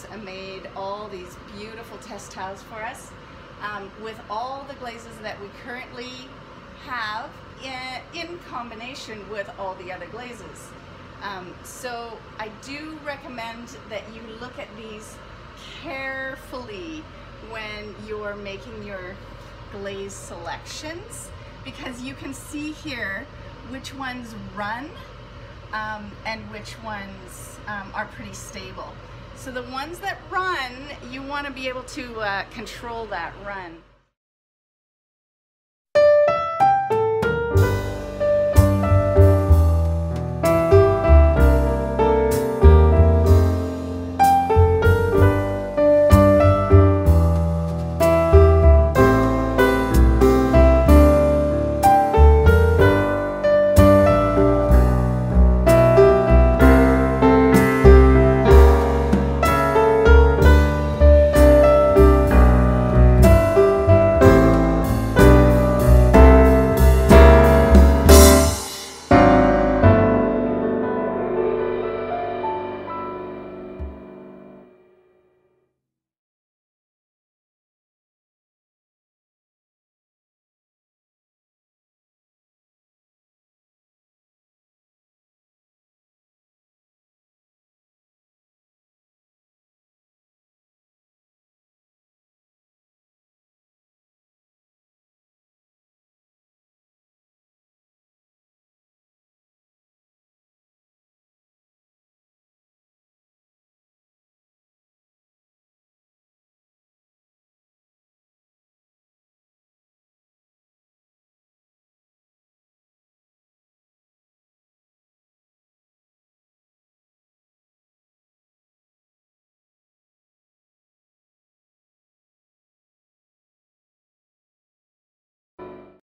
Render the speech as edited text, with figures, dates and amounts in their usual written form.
glaze and made all these beautiful test tiles for us with all the glazes that we currently have in combination with all the other glazes. So I do recommend that you look at these carefully when you're making your glaze selections, because you can see here which ones run and which ones are pretty stable. So the ones that run, you want to be able to control that run.